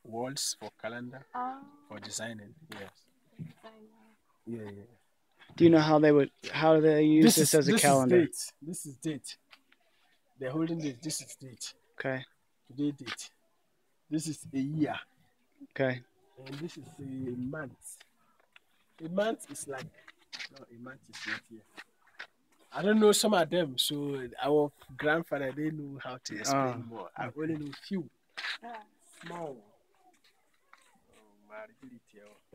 walls for calendar, for designing. Yes. Yeah, yeah. Do you know how they use this as a calendar? This is date. They're holding this. This is date. Okay. Today date. This is a year. Okay. And this is a month. A month is like, no, a month is not here. I don't know some of them, so our grandfather didn't know how to explain more. I only know few. Small.